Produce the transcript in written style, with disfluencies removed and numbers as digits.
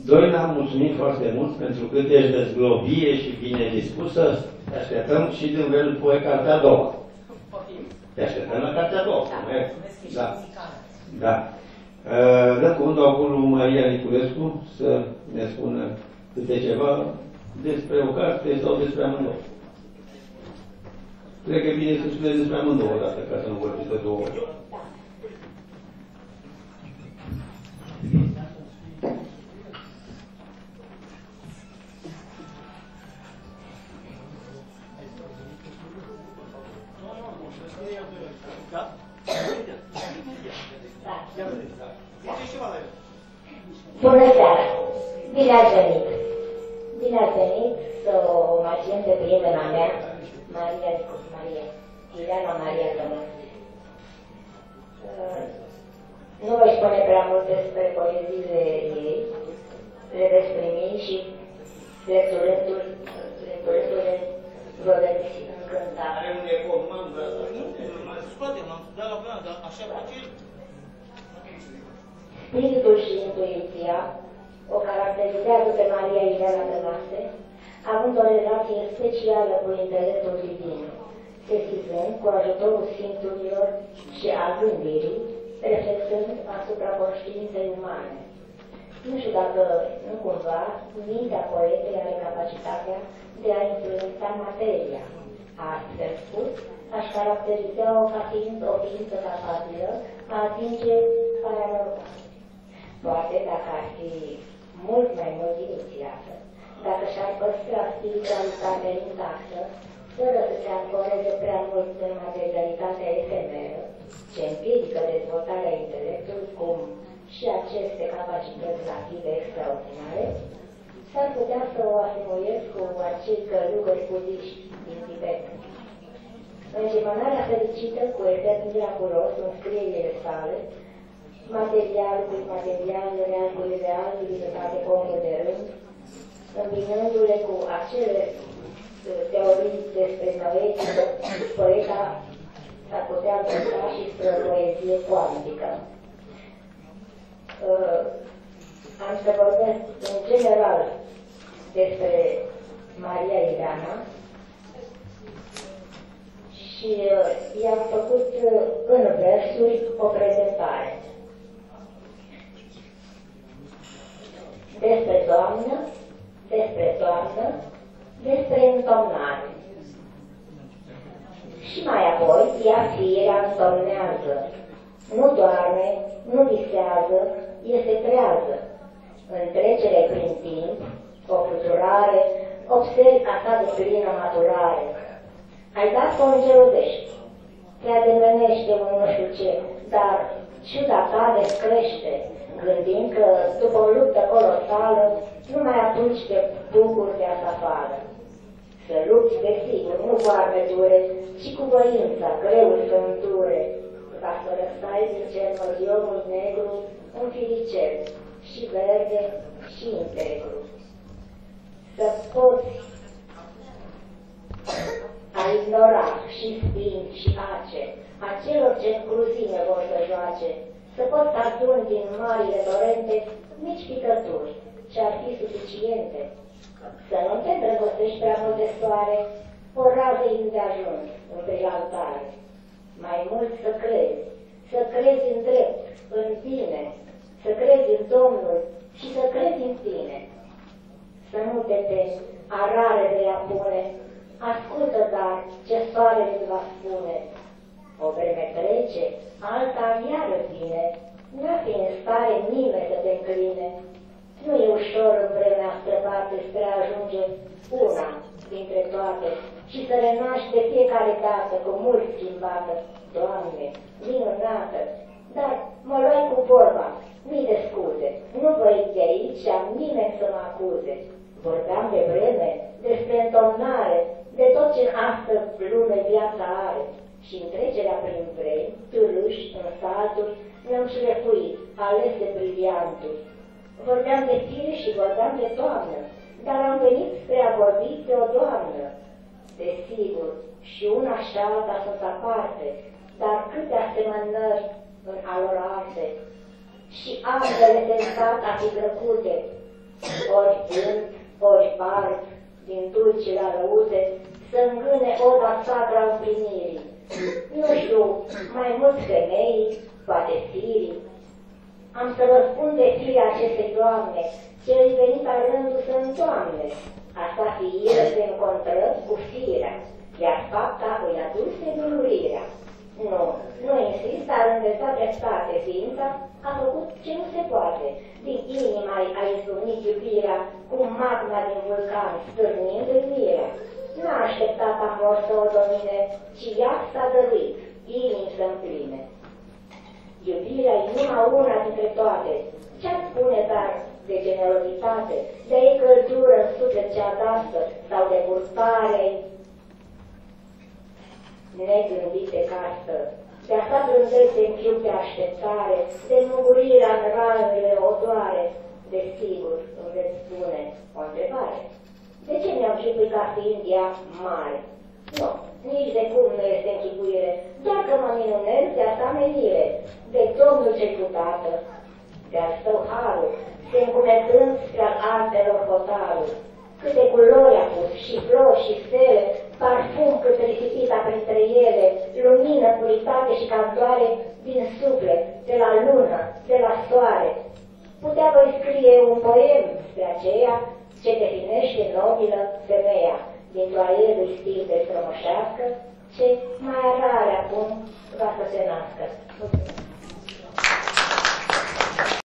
Doi, ne-am mulțumit foarte mult pentru cât ești dezglobie și bine dispusă. Te așteptăm și din velul poe cartea a doua. Te așteptăm la cartea a doua. Da. Da. Dăm cuvântul acum lui Maria Niculescu să ne spună câte ceva despre o carte sau despre amândouă. Cred că e bine să spuneți despre amândouă odată, ca să nu vorbiți de două ori. Bună seara! Bine ați venit! Bine ați venit să o mai țin pe prietena mea, Ileana Maria Tănase. Nu voi spune prea mult despre poeziile ei, le veți primi și lecturindu-le vă veți încânta. Are un ecou, nu m-am dat mai scoate, m-am dat la plan, dar așa face. Spiritul și intuiția o caracterizează pe Maria Ileana Tănase, având o relație specială cu intelectul divin, sesizând cu ajutorul simțurilor și a gândirii, reflectând asupra conștiinței umane. Nu știu dacă, nu cumva, mintea poetei are capacitatea de a influența materia. Astfel spus, aș caracteriza-o ca fiind o ființă capabilă a atinge paranormal. Poate dacă ar fi mult mai mult inițiată, dacă și-ar păstra spiritualitatea intactă, fără să se ancoreze prea mult în materialitatea efemeră, ce împiedică dezvoltarea intelectului, cum și aceste capacități native extraordinare, s-ar putea să o asemuiesc cu acei călugări budiști din Tibet. Îngemănarea fericită cu efect miraculos în scrierile sale, material cu material, real cu real, divinitate cu omul de rând, îmbinându-le cu acele teorii despre noetică, poeta s-ar putea învăța și spre o poezie cuantică. Am să vorbesc în general despre Maria Ileana și i-am făcut în versuri o prezentare. Despre toamnă, despre întomnare. Și mai apoi, ea firea întomnează. Nu doarme, nu visează, este trează. În trecere prin timp, o fluturare, observi a ta de plină maturare. Ai dat-o îngeludești, te ademenește un nu știu ce, dar ciuda ta descrește, gândind că după o luptă colosală, nu mai atunci te bucuri de asta afară. Să lupți, desigur, nu cu arme dure, ci cu voința, greul să îndure, ca să răstai din cermăziomul negru un firicel, și verde, și integru. Să poți a ignora și spini și ace, acelor ce în cruzime vor să joace, să poți aduni din marile torente mici picături, ce ar fi suficiente. Să nu te îndrăgostești prea mult de soare, o rază îndeajuns în brilantare. Mai mult să crezi în drept, în bine, să crezi în Domnul și să crezi în tine. Să nu te temi, a rare de a pune, ascultă dar ce soarele îți va spune. O vreme trece, alta iară vine, n-a fi în stare nimeni să te încline. Nu e ușor în vremea străbate spre a ajunge una dintre toate și să renaști de fiecare dată cu mult schimbată. Doamne, minunată, dar mă luai cu vorba, mii de scuze, nu voi de aici și am nimeni să mă acuze. Vorbeam de vreme, despre întomnare, de tot ce în astă lume viața are. Și în trecerea prin vremi, târâși, în salturi, ne-am șlefuit, alese brilianturi. Vorbeam de fire și vorbeam de toamnă, dar am venit spre a vorbi de o doamnă. Desigur, și una și alta sunt aparte, dar câte asemănări în alor arte. Și ambele tentat a fi drăcute, dulci la răuze, să îngâne oda sacra împlinirii. Nu știu, mai mulți femei, poate firii. Am să vă spun de firea acestei doamne, ce îi venit al rândul să întoamne. Asta fiire se încontră cu firea, iar fapta îi aduse dulurirea. Nu insist, dar în dreptate ființa a făcut ce nu se poate. Din inima a izbucnit iubirea, cu magma din vulcan stârnind uimirea. N-a așteptat amor să o domine, ci ea s-a dăruit, inimi să împline. Iubirea e numai una dintre toate. Ce-ar spune, dar, de generozitate, de ei căldură în suflet ce adasă, sau de purtare negândite casă, de asta blândețe în chiup de așteptare, de mugurirea în ranele odoare, desigur îmi veți spune o întrebare. De ce mi-am chipuit ca fiind ea mare? Nu, nici de cum nu este închipuire, doar că mă minunez de asta menire, de Domnul cel cu Tată, de-al său harul, se încunetând spre-al artelor hotarul. Câte culori a pus, și flori și stele, parfum cât risipita printre ele, lumină, puritate și candoare din suflet, de la lună, de la soare. Putea voi scrie un poem despre aceea ce definește nobilă femeia, dintr-o aerului stil de strămoșească, ce mai rare acum va să se nască. Mulțumesc.